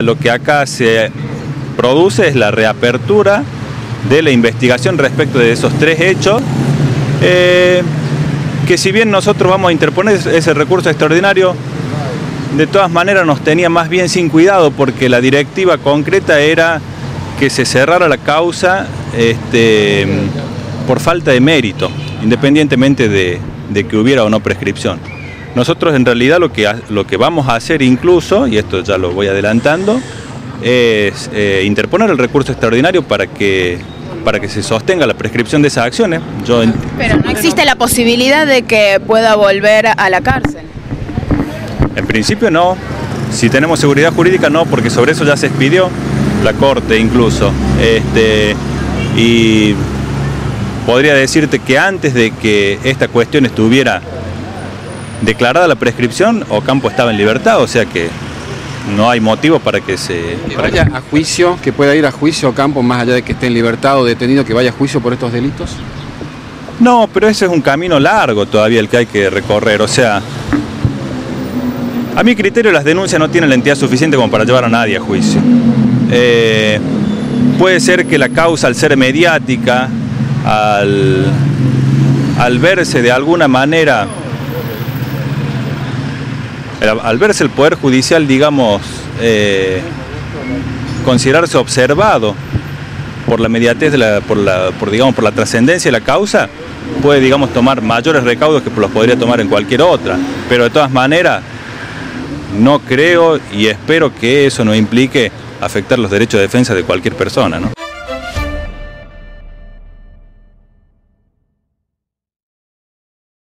Lo que acá se produce es la reapertura de la investigación respecto de esos 3 hechos, que si bien nosotros vamos a interponer ese recurso extraordinario, de todas maneras nos tenía más bien sin cuidado, porque la directiva concreta era que se cerrara la causa por falta de mérito, independientemente de que hubiera o no prescripción. Nosotros en realidad lo que vamos a hacer incluso, y esto ya lo voy adelantando, es interponer el recurso extraordinario para que se sostenga la prescripción de esas acciones. Pero no existe la posibilidad de que pueda volver a la cárcel. En principio no, si tenemos seguridad jurídica no, porque sobre eso ya se expidió la Corte incluso. Y podría decirte que antes de que esta cuestión estuviera declarada la prescripción, Ocampo estaba en libertad, o sea que no hay motivo para que se... Que vaya a juicio, que pueda ir a juicio Ocampo, más allá de que esté en libertad o detenido, que vaya a juicio por estos delitos. No, pero ese es un camino largo todavía el que hay que recorrer, o sea... A mi criterio las denuncias no tienen la entidad suficiente como para llevar a nadie a juicio. Puede ser que la causa, al ser mediática, al verse de alguna manera, al verse el Poder Judicial, digamos, considerarse observado por la mediatez, por la trascendencia de la causa, puede, digamos, tomar mayores recaudos que los podría tomar en cualquier otra. Pero de todas maneras, no creo y espero que eso no implique afectar los derechos de defensa de cualquier persona, ¿no?